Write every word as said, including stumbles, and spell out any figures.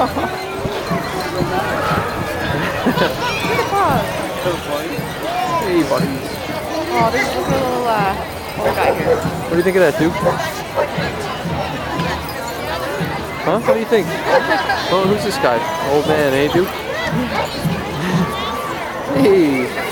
Hey, buddies. Oh, there's a little uh, old guy here. What do you think of that, Duke? Huh? What do you think? Oh, who's this guy? Old man, eh, Duke? Hey.